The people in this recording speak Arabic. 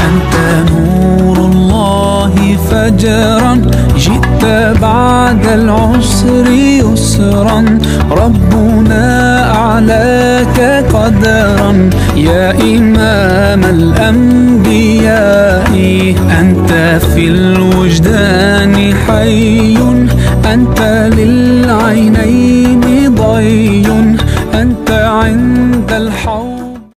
أنت نور الله فجرا، جئت بعد العسر يسرا، ربنا أعلاك قدرا يا إمام الأنبياء. أنت في الوجدان حي، أنت للعينين ضي،